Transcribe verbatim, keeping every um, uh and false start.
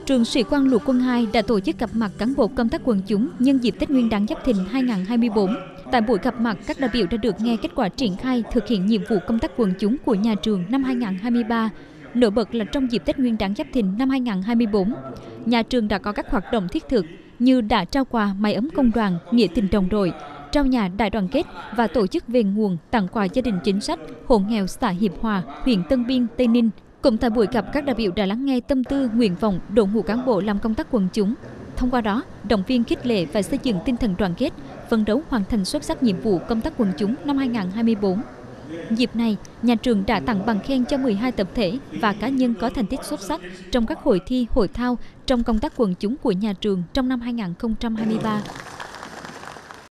Trường Sĩ quan Lục quân hai đã tổ chức gặp mặt cán bộ công tác quần chúng nhân dịp Tết Nguyên đán Giáp Thìn hai nghìn không trăm hai mươi tư. Tại buổi gặp mặt, các đại biểu đã được nghe kết quả triển khai thực hiện nhiệm vụ công tác quần chúng của nhà trường năm hai nghìn không trăm hai mươi ba. Nổi bật là trong dịp Tết Nguyên đán Giáp Thìn năm hai nghìn không trăm hai mươi tư, nhà trường đã có các hoạt động thiết thực như đã trao quà máy ấm công đoàn, nghĩa tình đồng đội, trao nhà đại đoàn kết và tổ chức về nguồn tặng quà gia đình chính sách, hộ nghèo xã Hiệp Hòa, huyện Tân Biên, Tây Ninh. Cũng tại buổi gặp, các đại biểu đã lắng nghe tâm tư, nguyện vọng đội ngũ cán bộ làm công tác quần chúng. Thông qua đó, động viên khích lệ và xây dựng tinh thần đoàn kết, phấn đấu hoàn thành xuất sắc nhiệm vụ công tác quần chúng năm hai nghìn không trăm hai mươi tư. Dịp này, nhà trường đã tặng bằng khen cho mười hai tập thể và cá nhân có thành tích xuất sắc trong các hội thi, hội thao trong công tác quần chúng của nhà trường trong năm hai nghìn không trăm hai mươi ba.